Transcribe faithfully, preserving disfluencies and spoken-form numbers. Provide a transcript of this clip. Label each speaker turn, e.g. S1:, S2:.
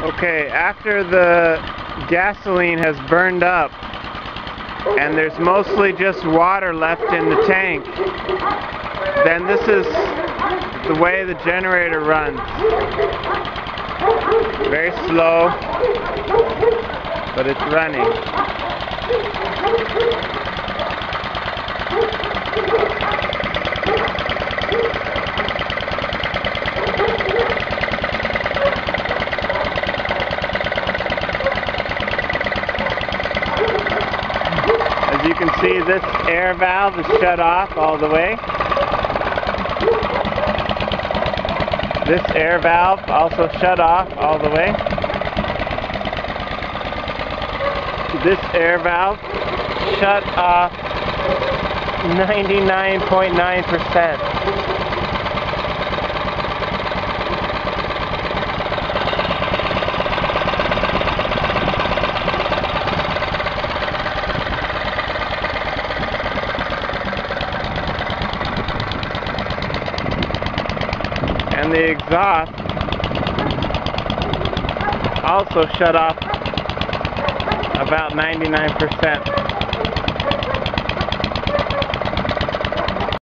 S1: Okay, after the gasoline has burned up and there's mostly just water left in the tank, then this is the way the generator runs. Very slow, but it's running. As you can see, this air valve is shut off all the way. This air valve also shut off all the way. This air valve shut off ninety-nine point nine percent. And the exhaust also shut off about ninety-nine percent.